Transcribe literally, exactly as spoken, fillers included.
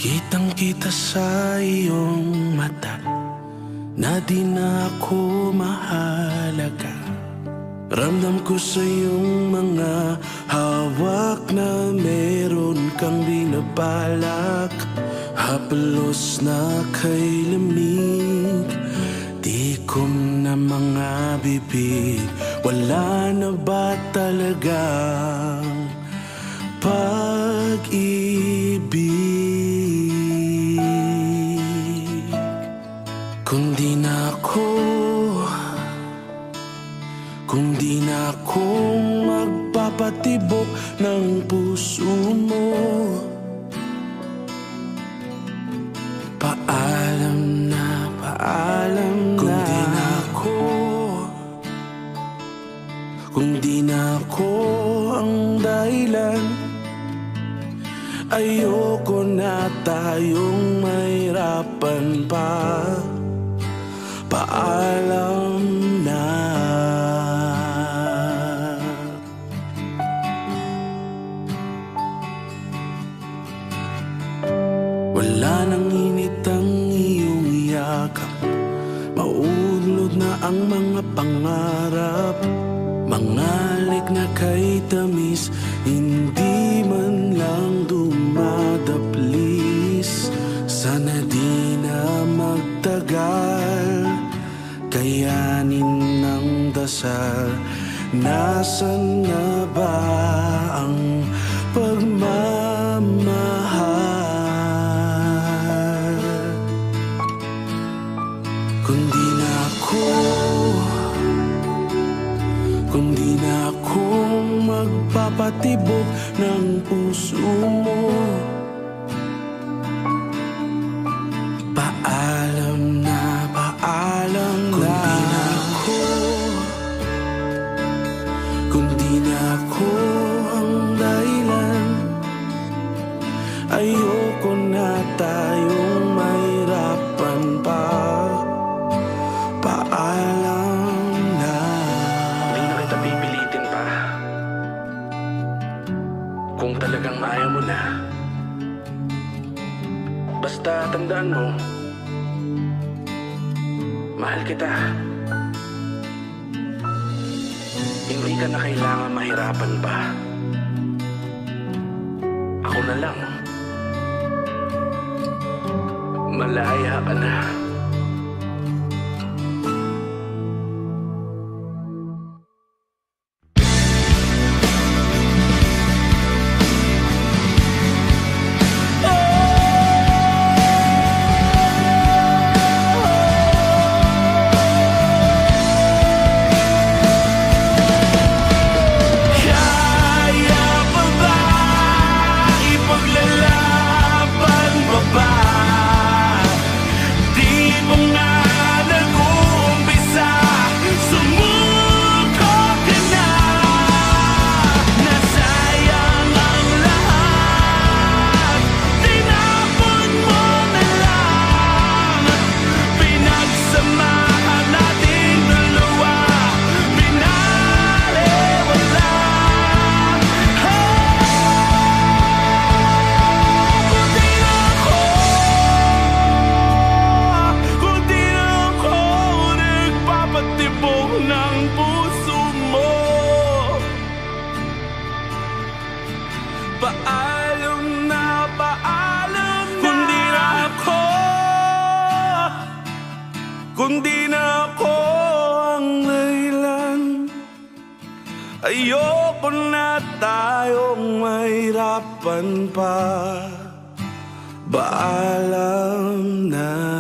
Kitang-kita sa iyong mata na di na ako mahalaga. Ramdam ko sa iyong mga hawak na meron kang binabalak. Hapelos na kay lamig, tikom na mga bibig. Wala na ba talagang pag-ibig? Kung di na ako, kung di na ako magpapatibok ng puso mo, paalam na, paalam na. Kung di na ako, kung di na ako ang dahilan, ayoko na tayong mahirapan pa. Paalam na. Wala nang init ang iyong yakap, mauunlod na ang mga pangarap. Mangalik na kay tamis, hindi man lang dumadaplis. Sana di na magtagal, kayanin ng dasal. Nasaan na ba ang pagmamahal? Kung di na ako, kung di na ako magpapatibok ng puso mo, paalam na, paalam na. Kung di na ako, kung di na ako ang dahilan, ayoko na tayong mahirapan pa. Paalam na. Hindi na kita pipilitin pa. Kung talagang ayaw mo na, basta tandaan mo, mahal kita. Hindi ka na kailangan mahirapan pa. Ako na lang. Malaya ka na. Paalam na, paalam na. Kung di na ako, kung di na ako ang dahilan, ayoko na tayong mahirapan pa. Paalam na.